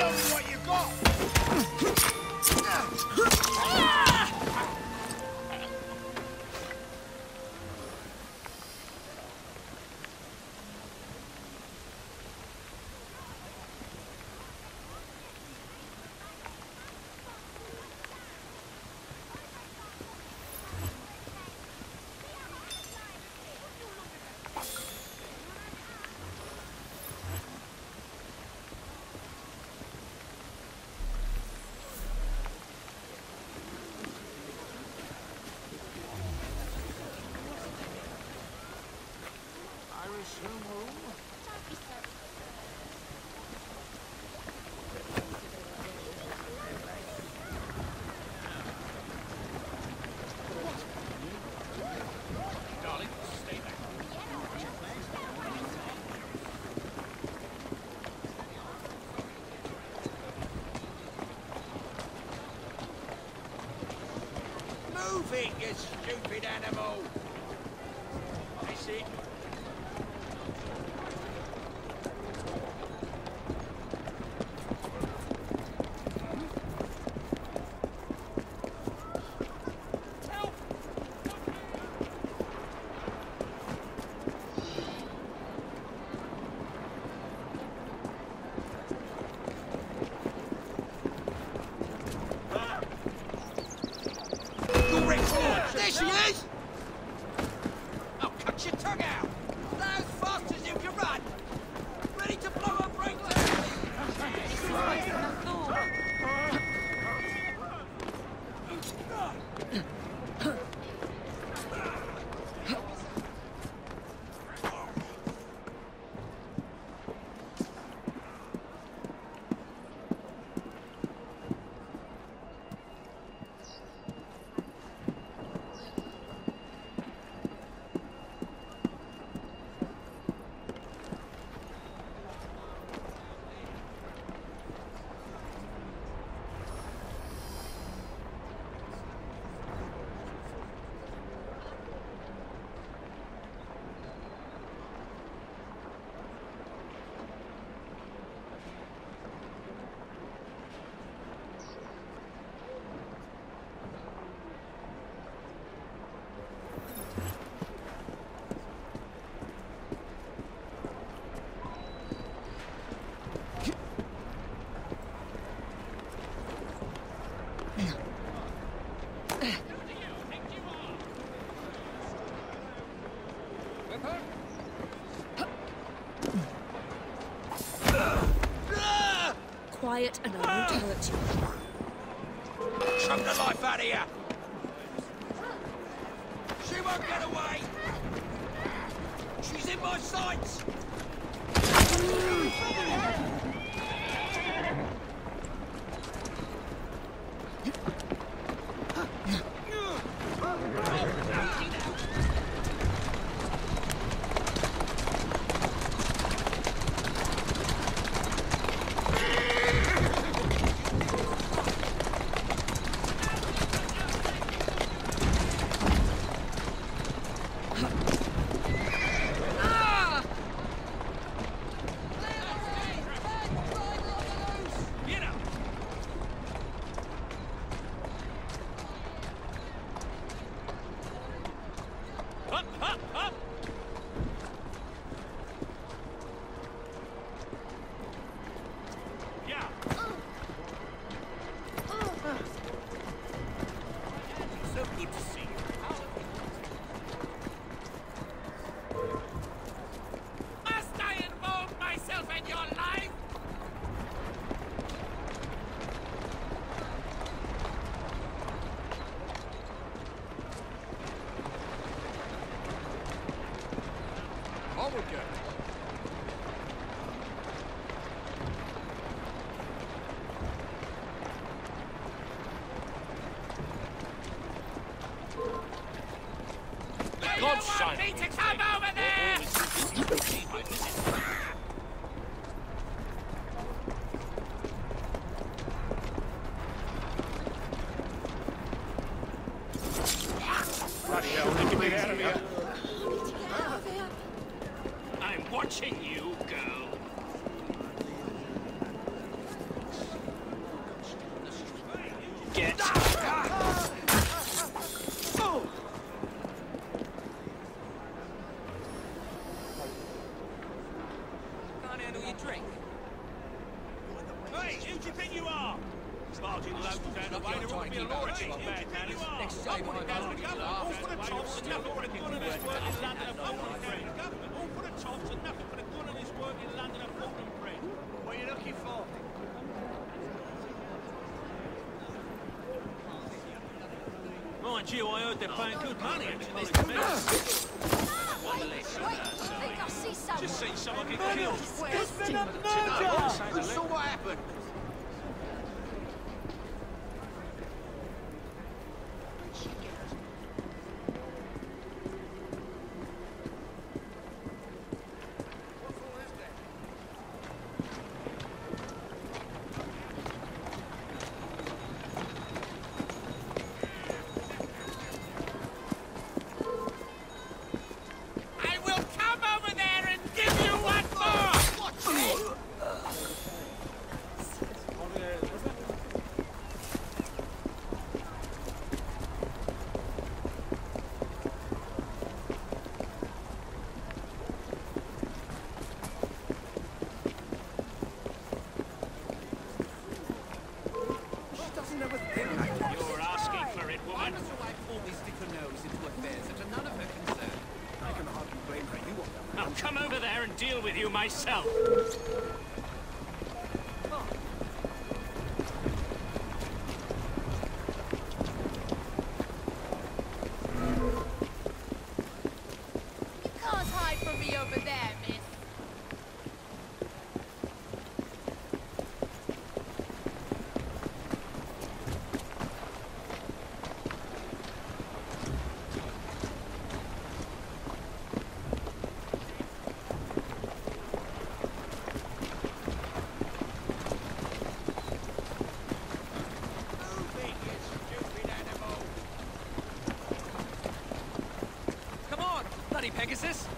Show me what you got! Move it, you stupid animal! That's it. There she is! I'll cut your tongue out! Fly as fast as you can run! Ready to blow a breakdown! Quiet and I won't hurt you. Choke the life out of you! She won't get away! She's in my sights! God's son! Me to come over there! Bloody hell, let me get out of here. I'm watching you, girl. handle your drink? Hey, who do you think you are? Barging loads down the way, there ought to be a law against bad manners. Next time I Down the government, all for the tops and nothing for the good of this work in London and Fulham Friend. Government, all for the tops and nothing for the good of this work in London and Fulham Friend. What are you looking for? Mind you, I heard they're paying good money at this mess. Wait, I think I see someone. Just seen someone get killed. Who saw what happened? I will come over there and give you one more! Watch it! She doesn't know a thing like that. You're asking for it, Why woman. does your wife always stick her nose into affairs that are none of her concern? I can hardly blame her. You want them. I'll come over there and deal with you myself. You can't hide from me over there, miss. Move it, you stupid animal! Come on, bloody Pegasus!